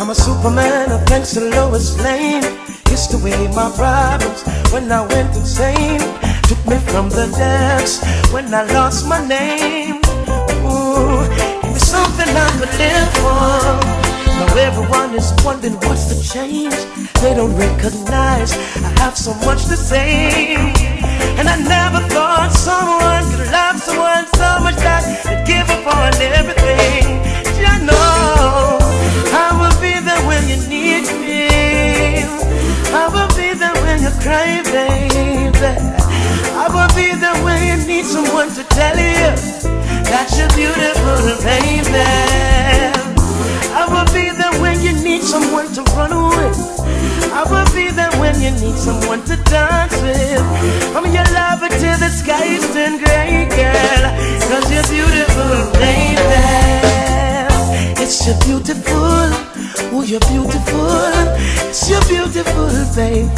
I'm a superman, thanks to Lois Lane. Used to weigh my problems when I went insane. Took me from the depths when I lost my name. Ooh, it was something I could live for. Now everyone is wondering what's the change. They don't recognize I have so much to say. And I never thought someone could love someone so much that they'd give up on everything. I know I will be there when you need me. I will be there when you cry, baby. I will be there when you need someone to tell you that you're beautiful, baby. I will be there when you need someone to run with. I will be there when you need someone to dance with. I'm your lover till the skies turn gray, girl, 'cause you're beautiful, baby. It's your beautiful, oh you're beautiful. It's your beautiful, baby.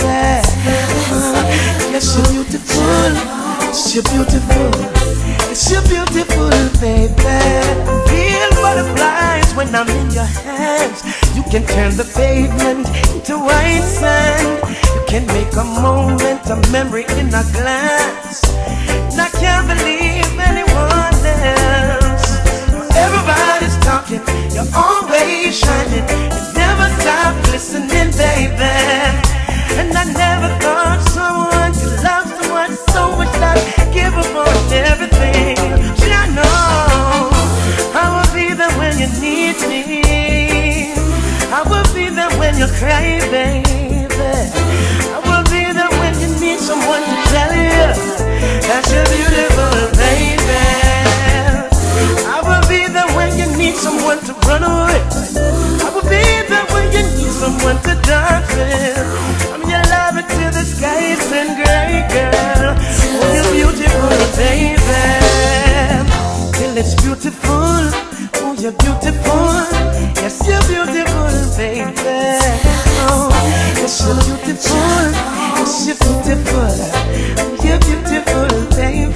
Yes, you're beautiful. It's your beautiful. It's your beautiful, baby. Feel butterflies when I'm in your hands. You can turn the pavement into white sand. You can make a moment a memory in a glance. And I can't believe anyone else. Everybody's talking, you're always shining. You never stop listening, baby. And I never thought someone could love someone so much that give up on everything. I know I will be there when you need me. I will be there when you cry, baby. I will be there when you need someone to tell you that you're beautiful, baby. I will be there when you need someone to run away. I will be there when you need someone to dance with. I'm your lover till the skies turn gray, girl. Oh, you're beautiful, baby. Till it's beautiful, oh, you're beautiful. Yes, you're beautiful, baby. Oh, yes, you're beautiful. Yes, you're beautiful. Oh, you're beautiful, baby.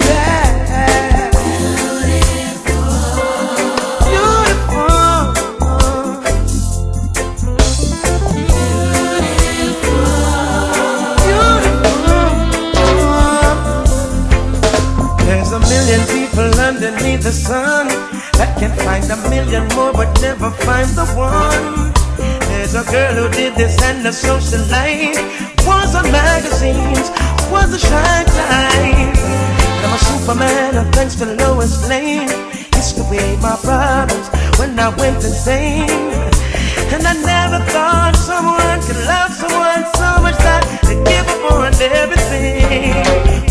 Underneath the sun that can find a million more but never find the one. There's a girl who did this and the socialite was on magazines, was a shy type. I'm a superman, thanks to Lois Lane. Used to weigh my problems when I went insane. And I never thought someone could love someone so much that they'd give up on everything.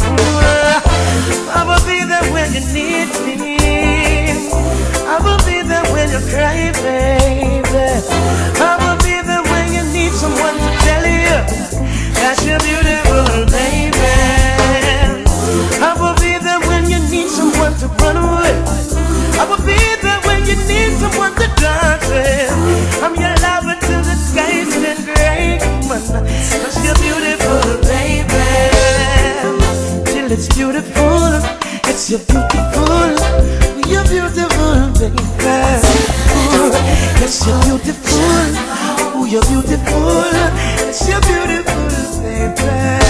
I will be there when you need me. I will be there when you cry, baby. I will be there when you need someone to tell you that you're beautiful, baby. I will be there when you need someone to run away. I will be there when you need someone to dance with. I'm your lover till the skies turn gray, 'cause you're beautiful, baby. Till it's beautiful, it's your beautiful, you're beautiful, baby. Ooh, yes, you're beautiful, ooh, you're beautiful, it's your beautiful, baby.